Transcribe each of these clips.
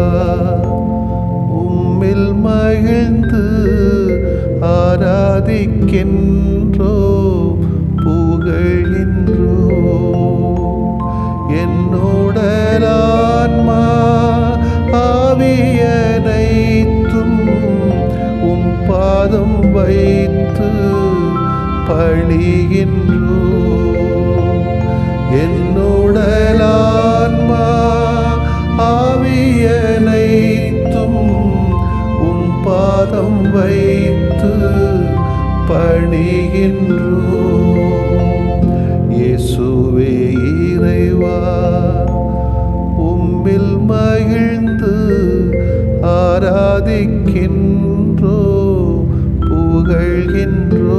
உம்மில் மகிழ்ந்து ஆராதிக்கின்றோ புகழ்கின்றோ என்னுடலான்மா ஆவியனைத்தும் உம் பாதம் வைத்து பணிகின்றோ என்னுடலான்மா ஆவியனைத்தும் உம் பாதம் வைத்து பணிகின்றோ இயேசுவே இறைவா உம்மில் மகிழ்ந்து ஆராதிக்கின்றோ புகழ்கின்றோ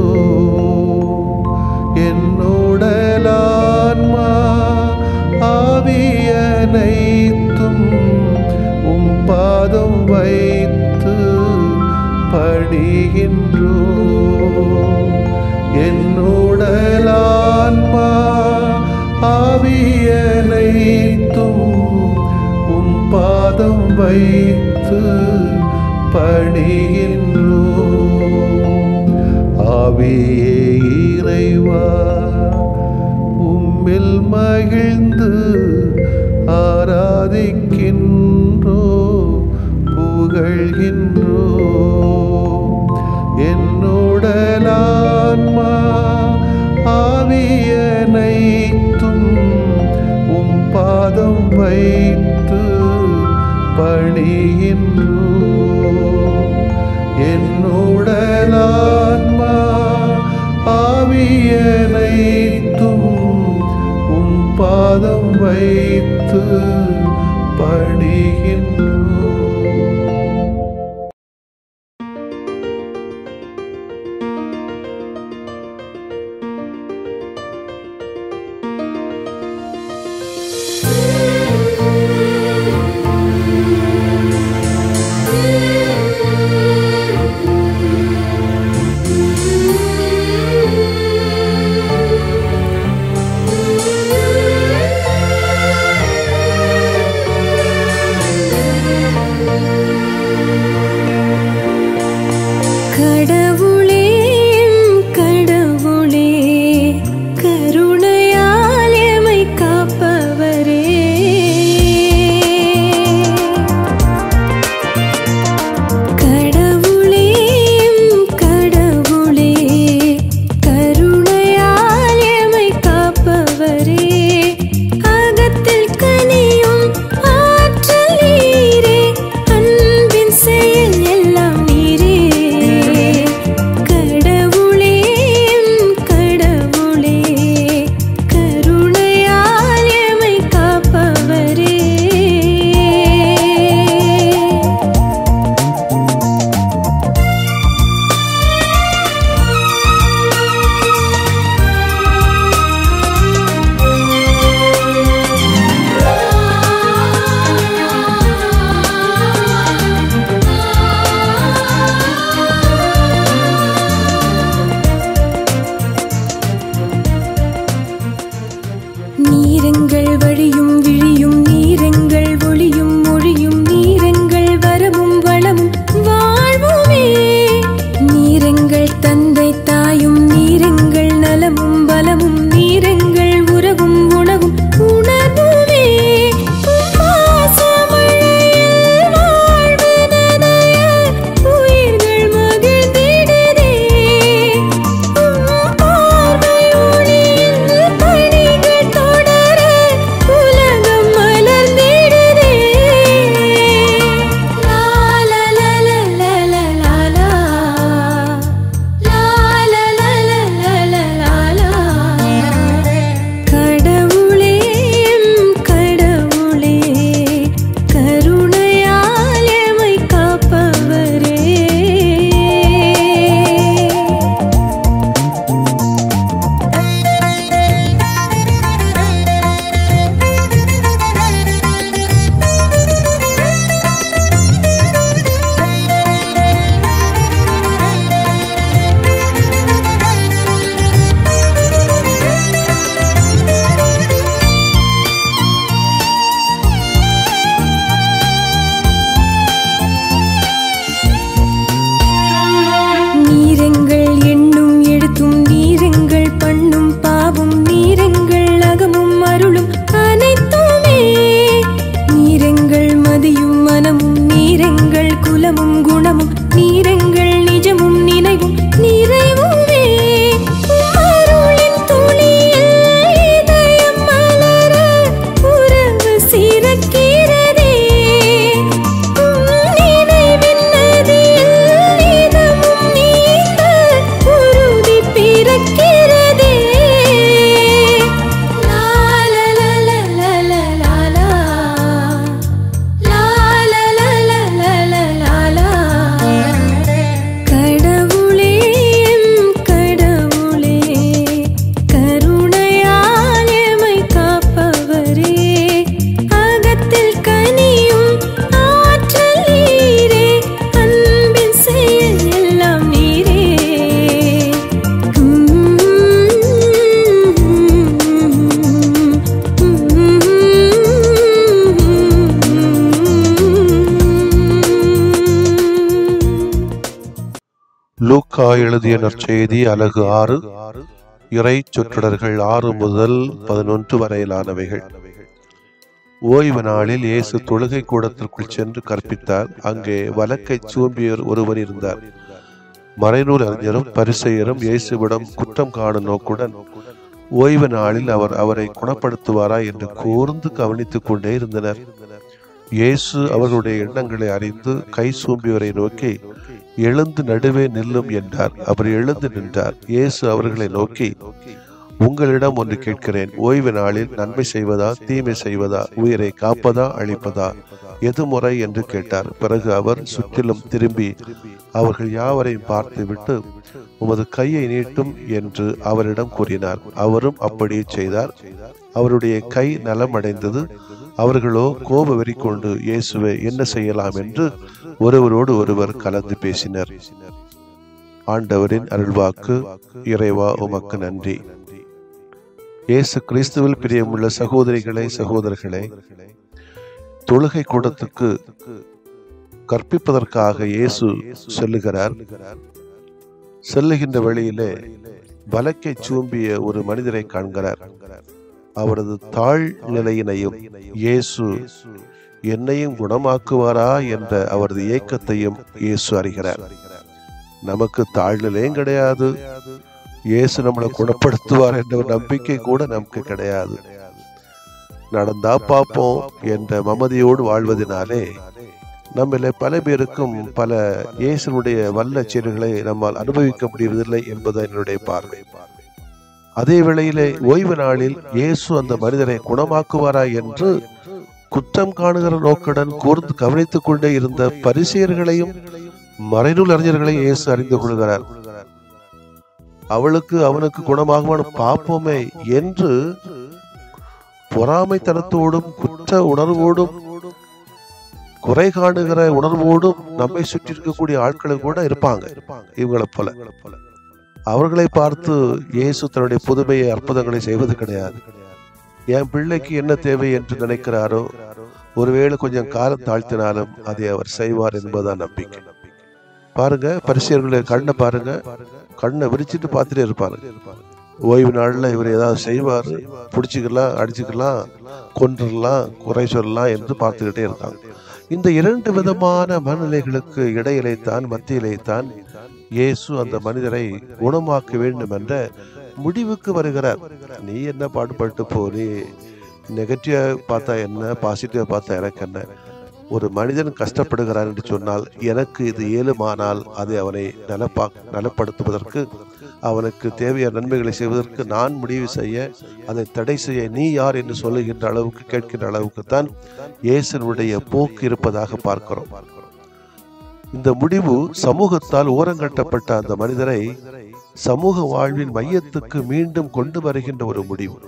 என்னுடலான்மா ஆவியனைத்தும் உம் பாதம் வைத்து பணிகின்றோ என்னுடலான்மா ஆவியனைத்தும் உம் பாதம் வைத்து பணிகின்றோ ஆவியே இறைவா உம்மில் மகிழ்ந்து ஆராதிக்கின்றோ புகழ்கின்றோ என்னுடலான்மா ஆவியனைத்தும் உம் பாதம் வைத்து பணிகின்றோ என்னுடலான்மா ஆவியனைத்தும் உம் பாதம் வைத்து பணிகின்றோ உலக லூக்கா எழுதிய நற்செய்தி அலகு 6 இறை சொற்றொடர்கள் 6 முதல் 11 வரையிலானவைகள். ஓய்வு நாளில் இயேசு தொழுகை கூடத்திற்குள் சென்று கற்பித்தார். அங்கே வலக்கை சூம்பியர் ஒருவர் இருந்தார். மறைநூல் அறிஞரும் பரிசேயரும் இயேசுவிடம் குற்றம் காணும் நோக்குடன் ஓய்வு நாளில் அவரை குணப்படுத்துவாரா என்று கூர்ந்து கவனித்துக் கொண்டே இருந்தனர். இயேசு அவர்களுடைய எண்ணங்களை அறிந்து கை சூம்பியவரை நோக்கி, எழுந்து நடுவே நில்லும் என்றார். அவர் எழுந்து நின்றார். இயேசு அவர்களை நோக்கி, உங்களிடம் ஒன்று கேட்கிறேன். ஓய்வு நாளில் நன்மை செய்வதா தீமை செய்வதா, உயிரை காப்பதா அழிப்பதா, எது முறை என்று கேட்டார். பிறகு அவர் சுற்றிலும் திரும்பி அவர்கள் யாவரையும் பார்த்துவிட்டு, உமது கையை நீட்டும் என்று அவரிடம் கூறினார். அவரும் அப்படியே செய்தார். அவருடைய கை நலமடைந்தது. அவர்களோ கோப வெறி கொண்டு, இயேசுவை என்ன செய்யலாம் என்று ஒருவரோடு ஒருவர் கலந்து பேசினர். ஆண்டவரின் அருள்வாக்கு. இறைவா உமக்கு நன்றி. இயேசு கிறிஸ்துவில் பிரியமுள்ள சகோதரிகளே, சகோதரர்களே, தொழுகை கூடத்துக்கு கற்பிப்பதற்காக இயேசு செல்லுகிறார். செல்லுகின்ற வழியிலே வலக்கை சூம்பிய ஒரு மனிதரை காண்கிறார். அவரது தாழ் நிலையினையும் இயேசு என்னையும் குணமாக்குவாரா என்ற அவரது ஏக்கத்தையும் இயேசு அறிகிறார். நமக்கு தாழ்நிலையும் கிடையாது, இயேசு நம்மளை குணப்படுத்துவார் என்ற ஒரு நம்பிக்கை கூட நமக்கு கிடையாது. நடந்தா பார்ப்போம் என்ற மமதியோடு வாழ்வதனாலே நம்மள பல பேருக்கும் பல இயேசுனுடைய வல்ல செயல்களை நம்மால் அனுபவிக்க முடிவதில்லை என்பது என்னுடைய பார்வை. அதே வேளையிலே ஓய்வு நாளில் இயேசு அந்த மனிதரை குணமாக்குவாரா என்று குற்றம் காணுகிற நோக்குடன் கூர்ந்து கவனித்துக் கொண்டே இருந்த பரிசேயர்களையும் மறைநூல் அறிஞர்களையும் இயேசு அறிந்து கொள்கிறார். அவனுக்கு குணமாகுவான் பார்ப்போமே என்று பொறாமைத்தனத்தோடும் குற்ற உணர்வோடும் குறை காணுகிற உணர்வோடும் நம்மை சுற்றி இருக்கக்கூடிய ஆட்களும் கூட இருப்பாங்க. இவங்களை போல அவர்களை பார்த்து இயேசு தன்னுடைய புதுமையை அற்புதங்களை செய்வது கிடையாது. என் பிள்ளைக்கு என்ன தேவை என்று நினைக்கிறாரோ, ஒருவேளை கொஞ்சம் காலம் தாழ்த்தினாலும் அதை அவர் செய்வார் என்பதுதான் நம்பிக்கை. பாருங்க, பரிசேயர்களுடைய கண்ணை பாருங்க, கண்ணை விரிச்சிட்டு பார்த்துட்டே இருப்பாரு. ஓய்வு நாளில் இவர் ஏதாவது செய்வார், பிடிச்சிக்கலாம், அடிச்சுக்கலாம், கொன்றுலாம், குறை சொல்லலாம் என்று பார்த்துக்கிட்டே இருக்காங்க. இந்த இரண்டு விதமான மனநிலைகளுக்கு இடையிலேத்தான், மத்தியிலேத்தான் இயேசு அந்த மனிதரை குணமாக்க வேண்டும் என்ற முடிவுக்கு வருகிறார். நீ என்ன பாடுபட்டு போ, நீ நெகட்டிவா பார்த்தா என்ன, பாசிட்டிவா பார்த்தா எனக்கு என்ன? ஒரு மனிதன் கஷ்டப்படுகிறான் என்று சொன்னால் எனக்கு இது இயலுமானால் அதை அவனை நலப்படுத்துவதற்கு, அவனுக்கு தேவையான நன்மைகளை செய்வதற்கு நான் முடிவு செய்ய, அதை தடை செய்ய நீ யார் என்று சொல்லுகின்ற அளவுக்கு, கேட்கின்ற அளவுக்கு தான் இயேசுனுடைய போக்கு இருப்பதாக பார்க்கிறோம். இந்த முடிவு சமூகத்தால் ஓரங்கட்டப்பட்ட அந்த மனிதரை சமூக வாழ்வின் மையத்துக்கு மீண்டும் கொண்டு வருகின்ற ஒரு முடிவு.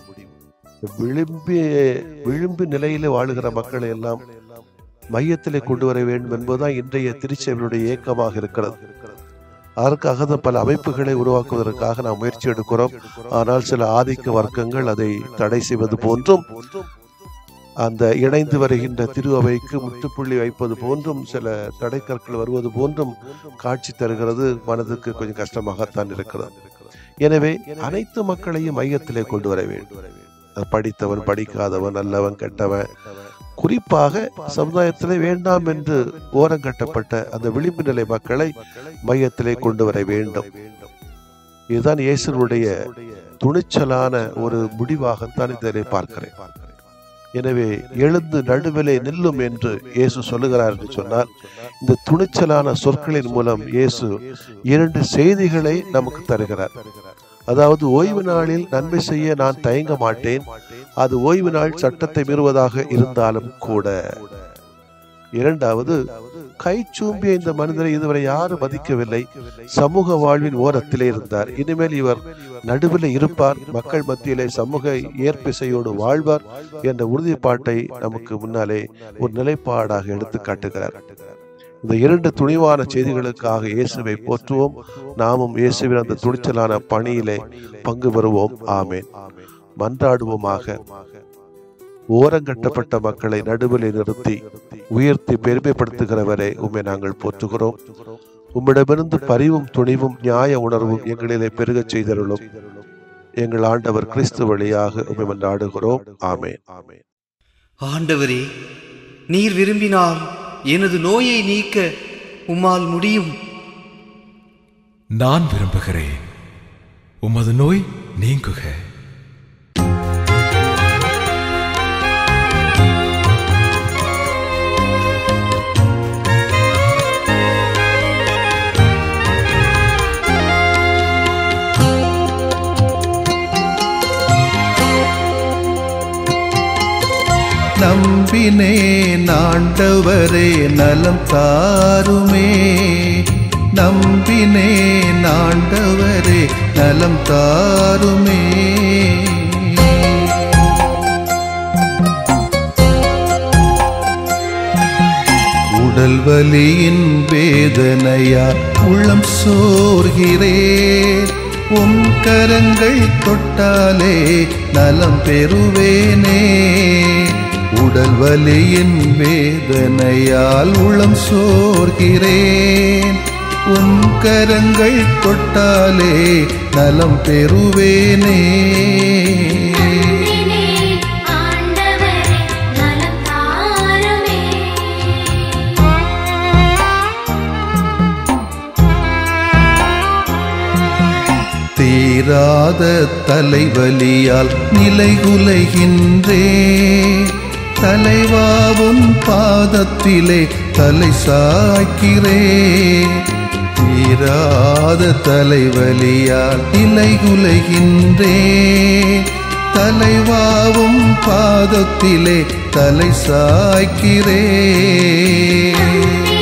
விளிம்பு நிலையில வாழுகிற மக்களை எல்லாம் மையத்திலே கொண்டு வர வேண்டும் என்பதுதான் இன்றைய திருச்சபையுடைய ஏக்கமாக இருக்கிறது. அதற்காக பல அமைப்புகளை உருவாக்குவதற்காக நாம் முயற்சி எடுக்கிறோம். ஆனால் சில ஆதிக்க வர்க்கங்கள் அதை தடை செய்வது போன்றும், அந்த இணைந்து வருகின்ற திரு அவைக்கு முற்றுப்புள்ளி வைப்பது போன்றும், சில தடை கற்கள் வருவது போன்றும் காட்சி தருகிறது. மனதுக்கு கொஞ்சம் கஷ்டமாகத்தான் இருக்கிறது. எனவே அனைத்து மக்களையும் மையத்திலே கொண்டு வர வேண்டும். படித்தவன், படிக்காதவன், நல்லவன், கெட்டவன், குறிப்பாக சமுதாயத்திலே வேண்டாம் என்று ஓரங்கட்டப்பட்ட அந்த விளிம்பு நிலை மக்களை மையத்திலே கொண்டு வர வேண்டும். இதுதான் இயேசுனுடைய துணிச்சலான ஒரு முடிவாகத்தான் இதனை பார்க்கிறேன். எனவே எழுந்து நடுவிலே நில்லும் என்று இயேசு சொல்லுகிறார் என்று சொன்னால், இந்த துணிச்சலான சொற்களின் மூலம் இயேசு இரண்டு செய்திகளை நமக்கு தருகிறார். அதாவது, ஓய்வு நாளில் நன்மை செய்ய நான் தயங்க மாட்டேன், அது ஓய்வு நாள் சட்டத்தை மீறுவதாக இருந்தாலும் கூட. இரண்டாவது, கை சூம்பிய இந்த மனிதரை இதுவரை யாரும் மதிக்கவில்லை, சமூக வாழ்வின் ஓரத்திலே இருந்தார். இனிமேல் இவர் நடுவில் இருப்பார், மக்கள் மத்தியிலே சமூக ஏற்பிசையோடு வாழ்வார் என்ற உறுதிப்பாட்டை நமக்கு முன்னாலே ஒரு நிலைப்பாடாக எடுத்து காட்டுகிறார். இந்த இரண்டு துணிவான செய்திகளுக்காக இயேசுவை போற்றுவோம். நாமும் இயேசுவின் அந்த துணிச்சலான பணியிலே பங்கு பெறுவோம். ஆமேன். மன்றாடுவோமாக. ஓரங்கட்டப்பட்ட மக்களை நடுவில் நிறுத்தி உயர்த்தி பெருமைப்படுத்துகிறவரை உம்மை நாங்கள் போற்றுகிறோம். உம்மிடமிருந்து பரிவும் துணிவும் நியாய உணர்வும் எங்களிலே பெருகச் செய்தருளும். எங்கள் ஆண்டவர் கிறிஸ்து வழியாக உம்மை மன்றாடுகிறோம். ஆமென். ஆண்டவரே, நீர் விரும்பினால் எனது நோயை நீக்க உம்மால் முடியும். நான் விரும்புகிறேன், உமது நோய் நீங்குக. நம்பினேன் ஆண்டவரே நலம் தாருமே, நம்பினேன் ஆண்டவரே நலம் தாருமே. உடல் வலியின் வேதனையா உள்ளம் சோர்கிறேன், உம் கரங்கள் தொட்டாலே நலம் பெறுவேனே. உடல் வலியின் வேதனையால் உளம் சோர்கிறேன், உம் கரங்கள் தொட்டாலே நலம் பெறுவேனே. தீராத தலைவலியால் நிலைகுலைகின்றேன், தலைவாவும் பாதத்திலே தலை சாய்க்கிறேன். தீராத தலைவலியால் நிலைகுலைகின்றேன், தலைவாவும் பாதத்திலே தலை சாய்க்கிறேன்.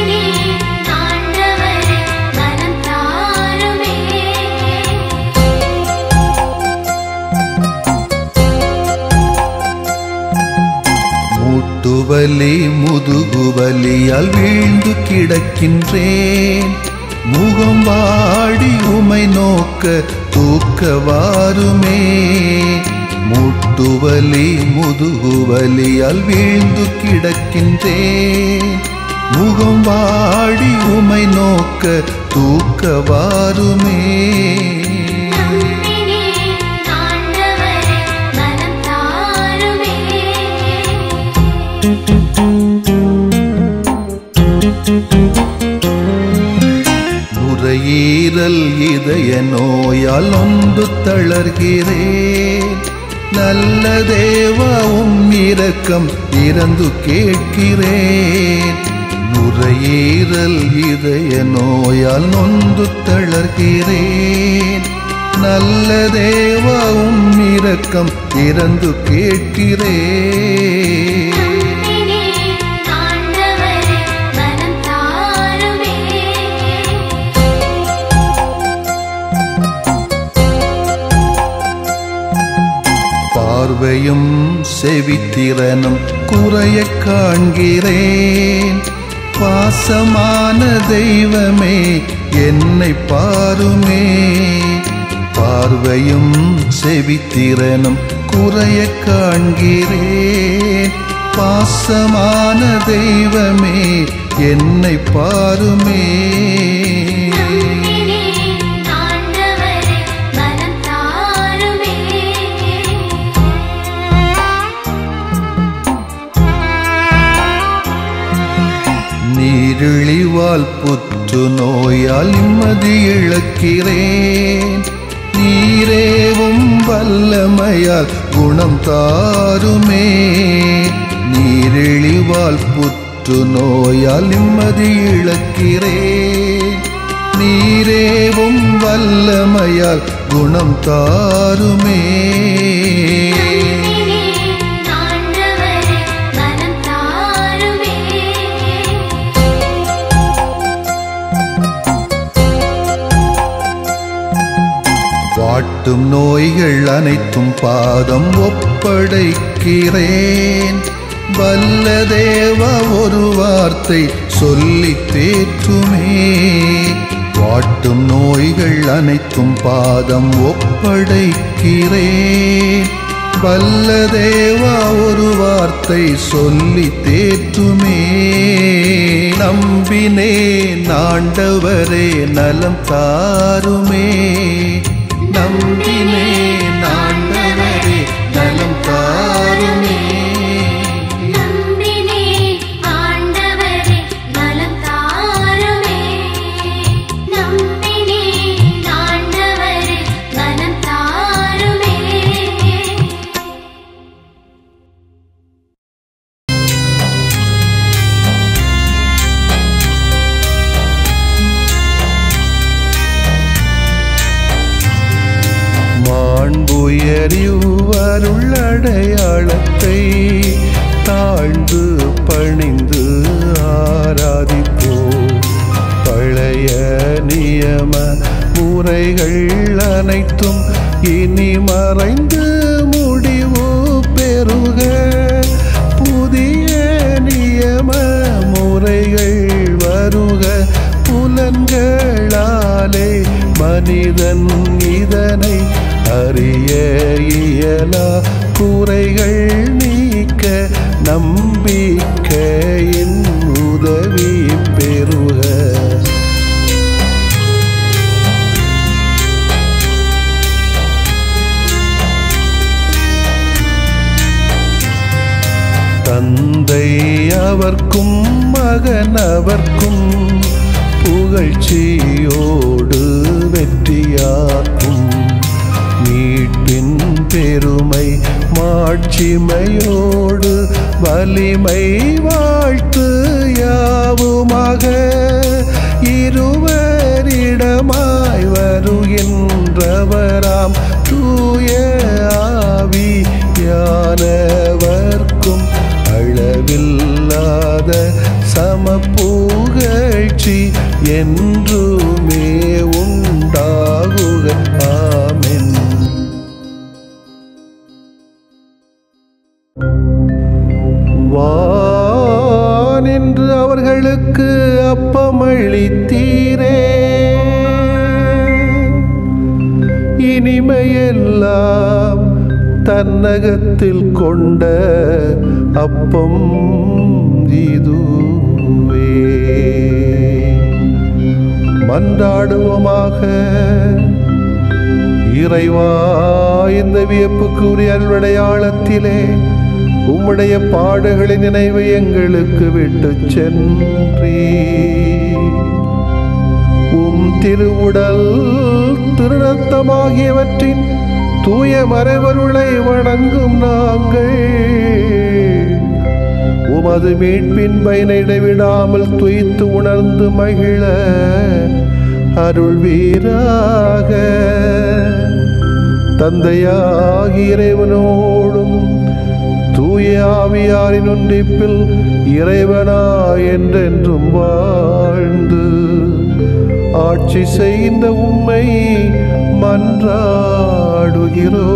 முட்டுவலி முதுகுவலியால் வீழ்ந்து கிடக்கின்றேன், முகம் வாடி உமை நோக்க தூக்கவாருமே. முட்டுவலி முதுகுவலியால் வீழ்ந்து கிடக்கின்றேன், முகம் வாடி உமை நோக்க தூக்கவாருமே. நுரையீரல் இதய நோயால் நொந்து தளர்கிறேன், நல்ல தேவா உம் இரக்கம் இறந்து கேட்கிறேன். நுரையீரல் இதய நோயால் நொந்து தளர்கிறேன், நல்ல தேவா உம் இரக்கம் இறந்து கேட்கிறேன். பார்வையும் செவித்திறனும் குறைய காண்கிறேன், பாசமான தெய்வமே என்னை பாருமே. பார்வையும் செவித்திறனும் குறைய காண்கிறேன், பாசமான தெய்வமே என்னை பாருமே. நீரிழிவால் புற்று நோயால் நிம்மதி இழக்கிறேன், நீரேவும் வல்லமையால் குணம் தாருமே. நீரிழிவால் புற்று நோயால் நிம்மதி இழக்கிறேன், நீரேவும் வல்லமையால் குணம் தாருமே. வாட்டும் நோய்கள் அனைத்தும் பாதம் ஒப்படைக்கிறேன், வல்ல தேவா ஒரு வார்த்தை சொல்லி தேற்றுமே. வாட்டும் நோய்கள் அனைத்தும் பாதம் ஒப்படைக்கிறேன், வல்ல தேவா ஒரு வார்த்தை சொல்லி தேற்றுமே. நம்பினேன் ஆண்டவரே நலம் தாருமே. நம்பினேன் ஆண்டவரே நலம் தாருமே. அருளடையாளத்தை தாழ்ந்து பணிந்து ஆராதிப்போ. பழைய நியம முறைகள் அனைத்தும் இனி மறைந்து முடிவு பெறுக. புதிய நியம முறைகள் வருக. புலன்களாலே மனிதன் இதனை அறிய இயலா. குறைகள் நீக்க நம்பிக்கையின் உதவி பெறுக. தந்தை அவர்க்கும் மகன் அவர்க்கும் புகழ்ச்சியோடு வெற்றியாக்கும். மீட்பின் பெருமை மாட்சிமையோடு வலிமை வாழ்த்து யாவுமாக. இருவரிடமாய் வருகின்றவராம் தூய ஆவியானவர்க்கும் அளவில்லாத சமப்புகழ்ச்சி என்றுமே உண்டாகுக. ஆமென். வானின்று அவர்களுக்கு அப்பமளித்தீரே. இனிமையெல்லாம் தன்னகத்தில் கொண்ட அப்பம் இதுவே. மன்றாடுவோமாக. இறைவா, இந்த வியப்புக்குரிய அருளடையாளத்திலே உம்முடைய பாடுகளின் நினைவு எங்களுக்கு விட்டு சென்றீ. உம் திருவுடல் திருநத்தமாகியவற்றின் தூய மறைவருளை வணங்கும் நாங்கள் உமது மீட்பின் பயனை இடைவிடாமல் துய்த்து உணர்ந்து மகிழ அருள்வீராக. தந்தையாகிய இறைவனோடும் தூய ஆவியாரின் ஒன்றிப்பில் இறைவனா என்றென்றும் வாழ்ந்து ஆட்சி செய்கின்ற உம்மை மன்றாடுகிறோ.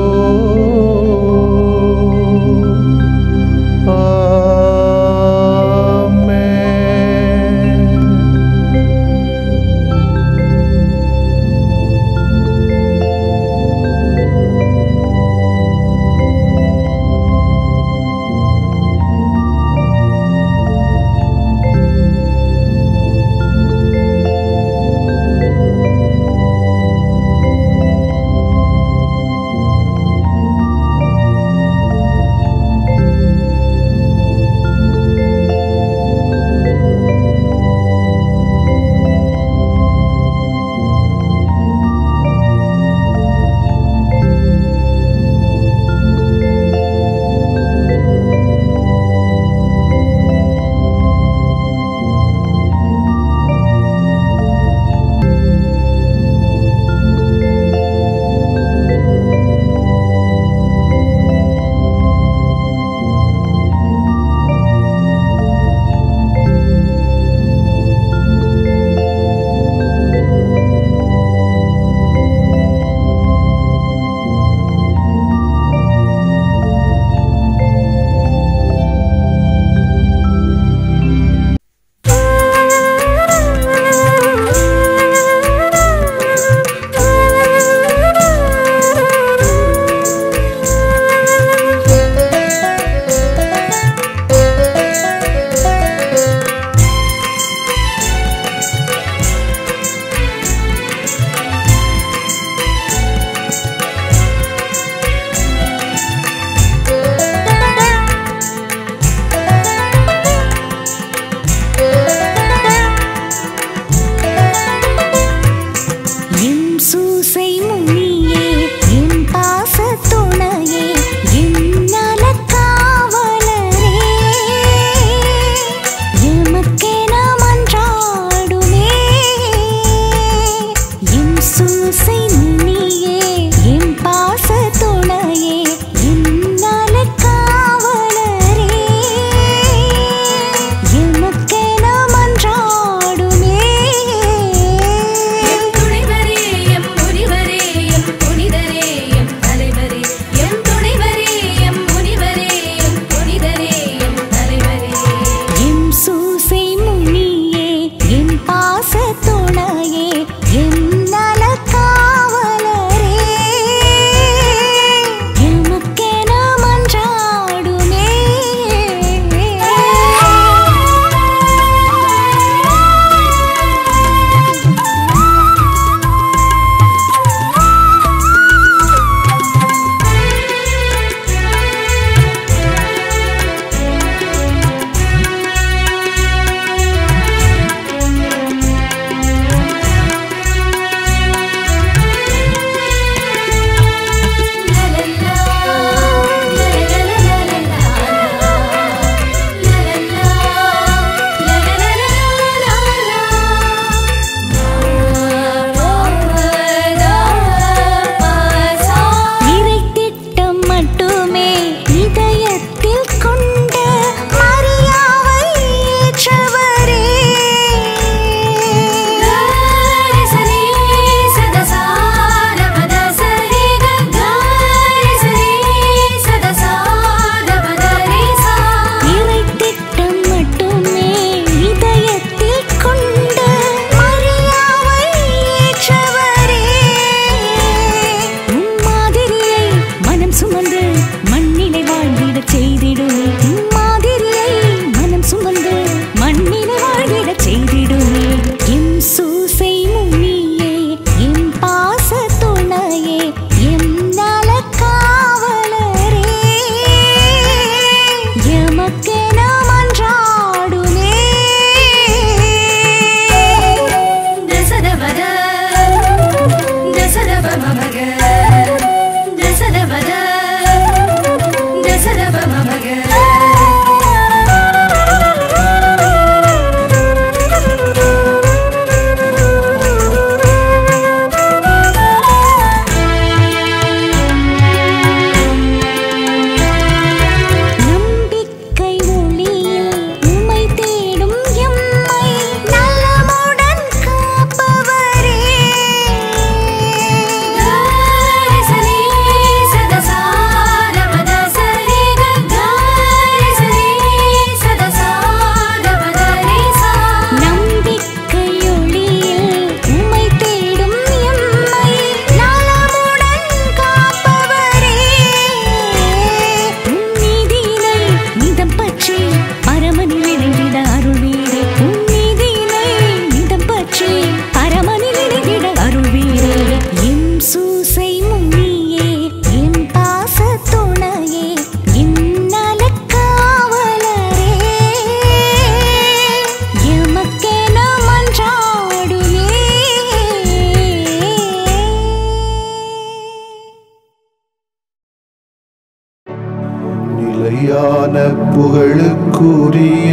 புகழுக்குரிய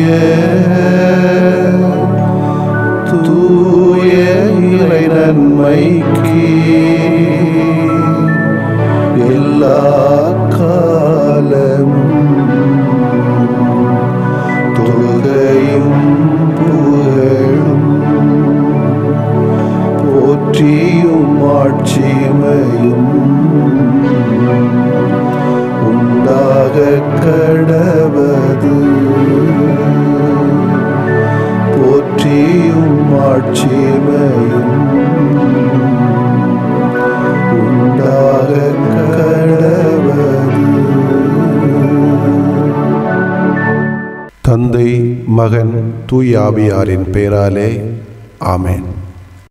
தூய இறை நன்மைக்கு எல்லா காலமும் தொழுகையும் புகழும் போற்றியும் ஆட்சிமையும் உண்டாக கடவது. போற்றியும் ஆட்சிமையும் உண்டாக கடவது. தந்தை, மகன், தூய ஆவியாரின் பெயராலே ஆமென்.